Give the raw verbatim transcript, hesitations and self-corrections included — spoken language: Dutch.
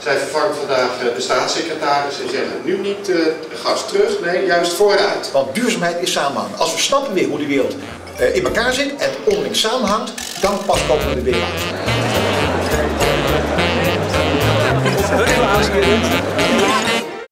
Zij vervangt vandaag de staatssecretaris en zeggen nu niet uh, gas terug, nee, juist vooruit. Want duurzaamheid is samenhang. Als we snappen weer hoe de wereld uh, in elkaar zit en onderling samenhangt, dan pas komen we er weer uit.